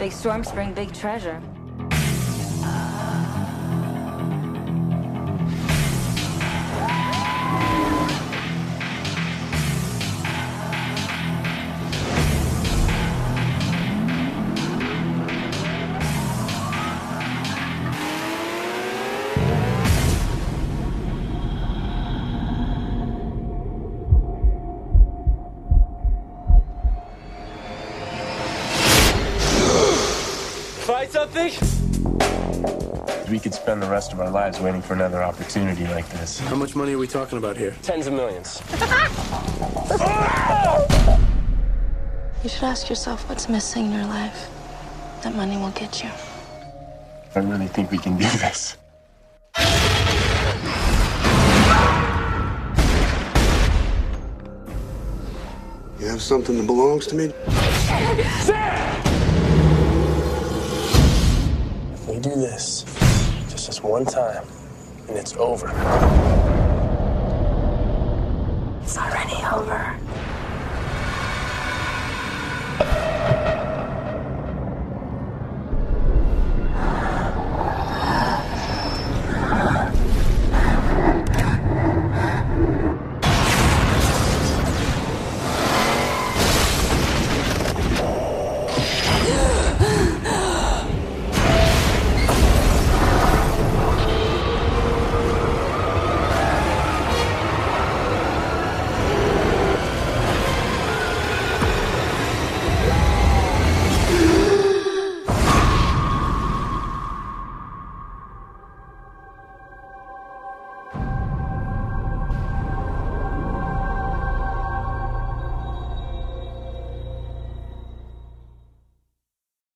Big storms bring big treasure. Find something? We could spend the rest of our lives waiting for another opportunity like this. How much money are we talking about here? Tens of millions. You should ask yourself what's missing in your life. That money will get you. I really think we can do this. You have something that belongs to me? If we do this just this one time, and it's over. It's already over.